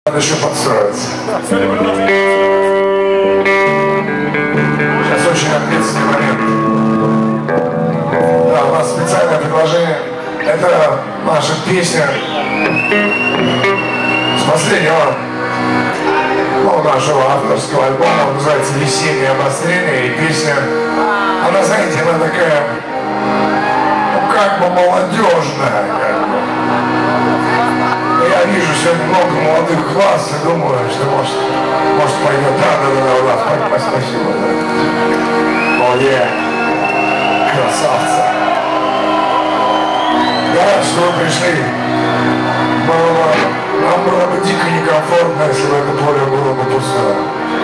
Надо еще подстроиться. Сейчас очень ответственный момент. Да, у нас специальное предложение. Это наша песня с последнего, нашего авторского альбома. Он называется «Весеннее обострение». И песня, она, знаете, она такая, как бы молодежная. Я вижу сегодня много молодых глаз и думаю, что может пойдет. Да, спасибо. О, красавцы. Я рад, что вы пришли. Нам было бы дико некомфортно, если бы это поле было бы пустое.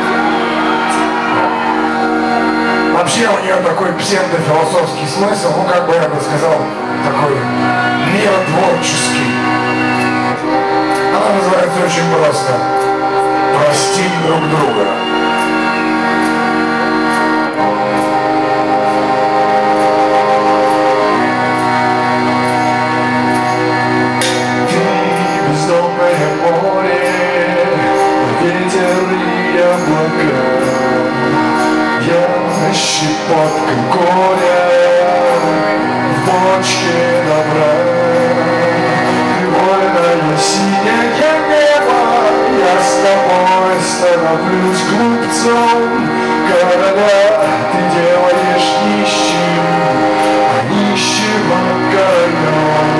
Вообще у нее такой псевдофилософский смысл, как бы я бы сказал, такой миротворческий. Она называется очень просто «Простим друг друга». Бездонное море, ветер и облака, я щепотка горя в бочке добра. Вольное синее небо, я с тобой становлюсь глупцом. Короля ты делаешь нищим, а нищего королем.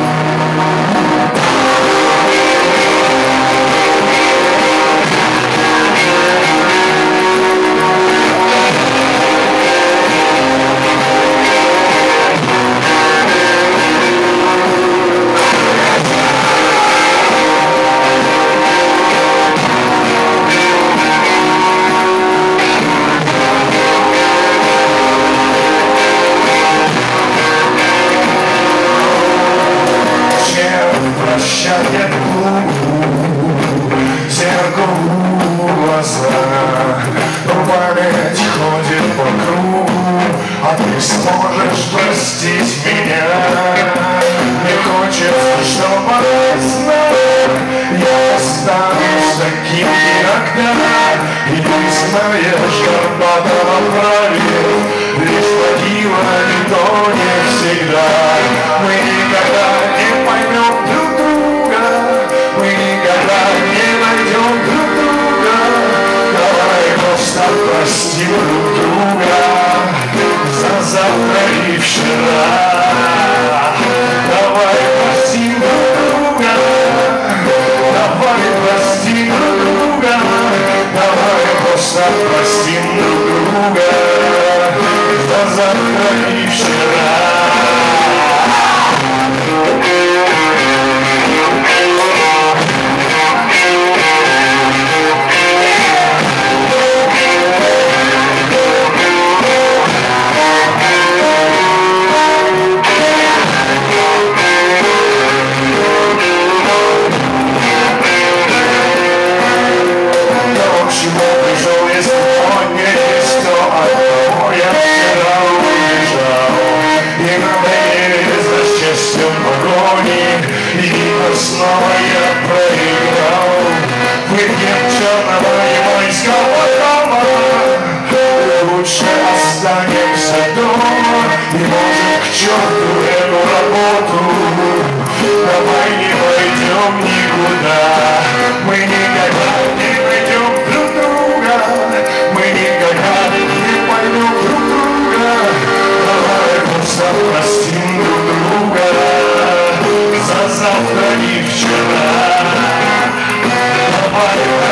Прощает зеркалу глаза, память ходит по кругу, а ты сможешь простить меня. Мне хочется, чтобы знал, я останусь таким иногда, и ты знаешь, горбатого правил, лишь могила и то не всегда. Мы никогда не поймем друг друга, мы никогда не найдем друг друга. Давай просто простим друг друга за завтра и вчера. Давай простим друг друга, давай простим друг друга, давай просто простим друг друга за завтра и вчера. Снова я проиграл, выпьем черного ямайского дома. Лучше останемся дома и, может, к черту эту работу. Давай не пойдем никуда, мы никогда не найдем друг друга, мы никогда не поймем друг друга. Давай просто простим друг друга за завтра и вчера. Давай